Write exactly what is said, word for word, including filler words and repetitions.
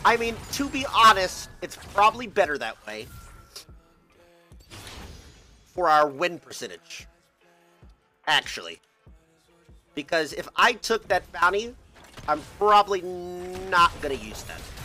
I mean, to be honest, it's probably better that way. For our win percentage. Actually. Because if I took that bounty, I'm probably not going to use that.